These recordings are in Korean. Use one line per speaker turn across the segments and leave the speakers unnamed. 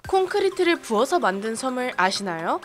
콘크리트를 부어서 만든 섬을 아시나요?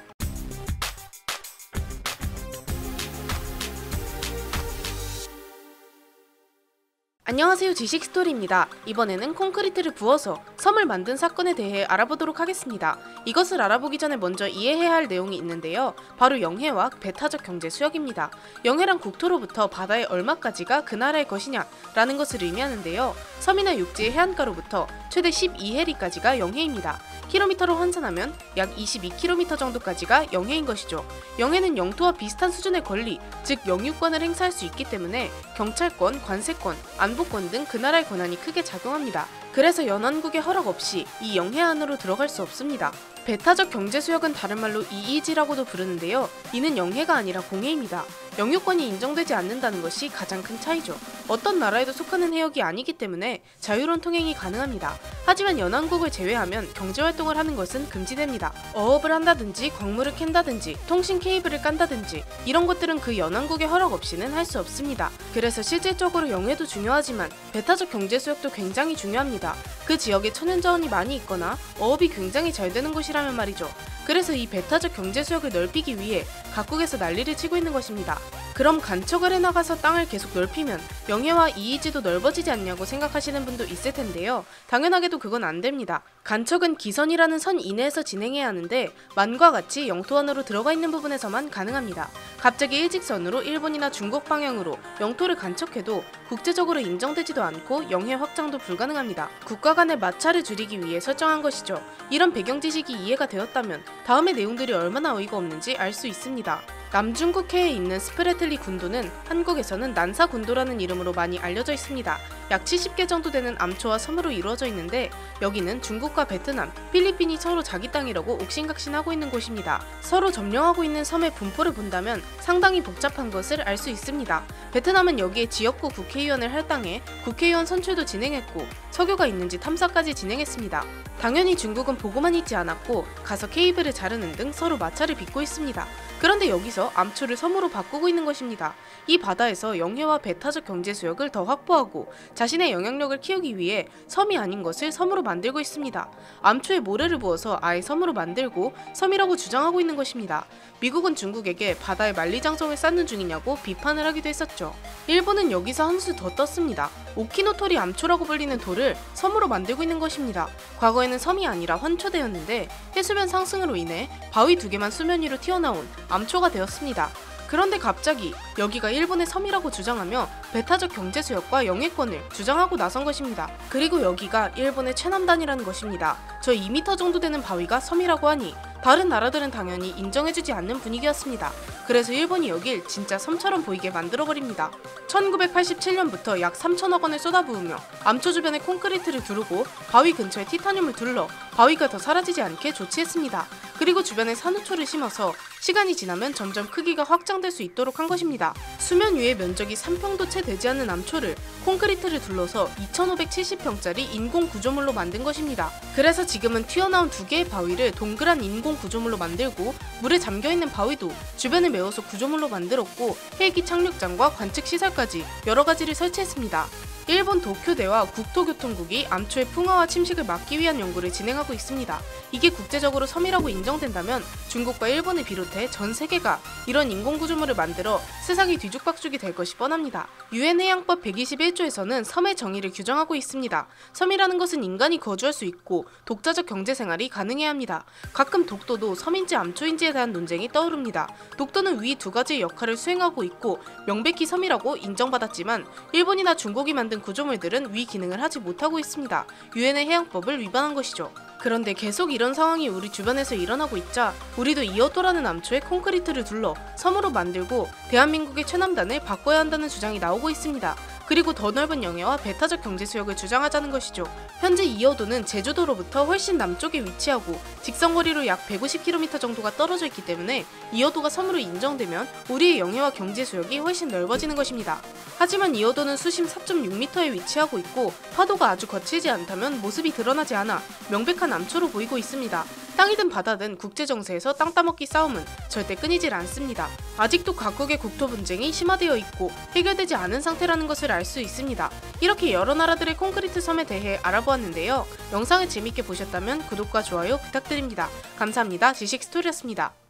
안녕하세요, 지식스토리입니다. 이번에는 콘크리트를 부어서 섬을 만든 사건에 대해 알아보도록 하겠습니다. 이것을 알아보기 전에 먼저 이해해야 할 내용이 있는데요. 바로 영해와 배타적 경제 수역입니다. 영해란 국토로부터 바다의 얼마까지가 그 나라의 것이냐 라는 것을 의미하는데요. 섬이나 육지의 해안가로부터 최대 12해리까지가 영해입니다. 킬로미터로 환산하면 약 22km 정도까지가 영해인 것이죠. 영해는 영토와 비슷한 수준의 권리, 즉 영유권을 행사할 수 있기 때문에 경찰권, 관세권, 안보권 등 그 나라의 권한이 크게 작용합니다. 그래서 연안국의 허락 없이 이 영해 안으로 들어갈 수 없습니다. 배타적 경제수역은 다른 말로 EEZ라고도 부르는데요. 이는 영해가 아니라 공해입니다. 영유권이 인정되지 않는다는 것이 가장 큰 차이죠. 어떤 나라에도 속하는 해역이 아니기 때문에 자유로운 통행이 가능합니다. 하지만 연안국을 제외하면 경제활동을 하는 것은 금지됩니다. 어업을 한다든지 광물을 캔다든지 통신 케이블을 깐다든지 이런 것들은 그 연안국의 허락 없이는 할 수 없습니다. 그래서 실질적으로 영해도 중요하지만 배타적 경제수역도 굉장히 중요합니다. 그 지역에 천연자원이 많이 있거나 어업이 굉장히 잘 되는 곳이라면 말이죠. 그래서 이 배타적 경제수역을 넓히기 위해 각국에서 난리를 치고 있는 것입니다. 그럼 간척을 해나가서 땅을 계속 넓히면 영해와 EEZ도 넓어지지 않냐고 생각하시는 분도 있을 텐데요. 당연하게도 그건 안 됩니다. 간척은 기선이라는 선 이내에서 진행해야 하는데 만과 같이 영토 안으로 들어가 있는 부분에서만 가능합니다. 갑자기 일직선으로 일본이나 중국 방향으로 영토를 간척해도 국제적으로 인정되지도 않고 영해 확장도 불가능합니다. 국가 간의 마찰을 줄이기 위해 설정한 것이죠. 이런 배경 지식이 이해가 되었다면 다음의 내용들이 얼마나 어이가 없는지 알 수 있습니다. 남중국해에 있는 스프레틀리 군도는 한국에서는 난사 군도라는 이름으로 많이 알려져 있습니다. 약 70개 정도 되는 암초와 섬으로 이루어져 있는데 여기는 중국과 베트남, 필리핀이 서로 자기 땅이라고 옥신각신하고 있는 곳입니다. 서로 점령하고 있는 섬의 분포를 본다면 상당히 복잡한 것을 알 수 있습니다. 베트남은 여기에 지역구 국회의원을 할당해 국회의원 선출도 진행했고 석유가 있는지 탐사까지 진행했습니다. 당연히 중국은 보고만 있지 않았고 가서 케이블을 자르는 등 서로 마찰을 빚고 있습니다. 그런데 여기서 암초를 섬으로 바꾸고 있는 것입니다. 이 바다에서 영해와 배타적 경제수역을 더 확보하고 자신의 영향력을 키우기 위해 섬이 아닌 것을 섬으로 만들고 있습니다. 암초에 모래를 부어서 아예 섬으로 만들고 섬이라고 주장하고 있는 것입니다. 미국은 중국에게 바다에 만리장성을 쌓는 중이냐고 비판을 하기도 했었죠. 일본은 여기서 한 수 더 떴습니다. 오키노토리 암초라고 불리는 돌을 섬으로 만들고 있는 것입니다. 과거에는 섬이 아니라 환초대였는데 해수면 상승으로 인해 바위 2개만 수면 위로 튀어나온 암초가 되었습니다. 그런데 갑자기 여기가 일본의 섬이라고 주장하며 배타적 경제수역과 영해권을 주장하고 나선 것입니다. 그리고 여기가 일본의 최남단이라는 것입니다. 저 2m 정도 되는 바위가 섬이라고 하니 다른 나라들은 당연히 인정해주지 않는 분위기였습니다. 그래서 일본이 여길 진짜 섬처럼 보이게 만들어버립니다. 1987년부터 약 3천억 원을 쏟아부으며 암초 주변에 콘크리트를 두르고 바위 근처에 티타늄을 둘러 바위가 더 사라지지 않게 조치했습니다. 그리고 주변에 산호초를 심어서 시간이 지나면 점점 크기가 확장될 수 있도록 한 것입니다. 수면 위의 면적이 3평도 채 되지 않는 암초를 콘크리트를 둘러서 2570평짜리 인공 구조물로 만든 것입니다. 그래서 지금은 튀어나온 2개의 바위를 동그란 인공 구조물로 만들고 물에 잠겨있는 바위도 주변을 메워서 구조물로 만들었고 헬기 착륙장과 관측 시설까지 여러 가지를 설치했습니다. 일본 도쿄대와 국토교통국이 암초의 풍화와 침식을 막기 위한 연구를 진행하고 있습니다. 이게 국제적으로 섬이라고 인정된다면 중국과 일본을 비롯해 전 세계가 이런 인공구조물을 만들어 세상이 뒤죽박죽이 될 것이 뻔합니다. UN 해양법 121조에서는 섬의 정의를 규정하고 있습니다. 섬이라는 것은 인간이 거주할 수 있고 독자적 경제생활이 가능해야 합니다. 가끔 독도도 섬인지 암초인지에 대한 논쟁이 떠오릅니다. 독도는 위 2가지의 역할을 수행하고 있고 명백히 섬이라고 인정받았지만 일본이나 중국이 만든 구조물들은 위 기능을 하지 못하고 있습니다. 유엔의 해양법을 위반한 것이죠. 그런데 계속 이런 상황이 우리 주변에서 일어나고 있자 우리도 이어도라는 암초에 콘크리트를 둘러 섬으로 만들고 대한민국의 최남단을 바꿔야 한다는 주장이 나오고 있습니다. 그리고 더 넓은 영해와 배타적 경제수역을 주장하자는 것이죠. 현재 이어도는 제주도로부터 훨씬 남쪽에 위치하고 직선거리로 약 150km 정도가 떨어져 있기 때문에 이어도가 섬으로 인정되면 우리의 영해와 경제수역이 훨씬 넓어지는 것입니다. 하지만 이어도는 수심 4.6m에 위치하고 있고 파도가 아주 거칠지 않다면 모습이 드러나지 않아 명백한 암초로 보이고 있습니다. 땅이든 바다든 국제정세에서 땅 따먹기 싸움은 절대 끊이질 않습니다. 아직도 각국의 국토 분쟁이 심화되어 있고 해결되지 않은 상태라는 것을 알 수 있습니다. 이렇게 여러 나라들의 콘크리트 섬에 대해 알아보았습니다. 보았는데요. 영상을 재밌게 보셨다면 구독과 좋아요 부탁드립니다. 감사합니다. 지식스토리였습니다.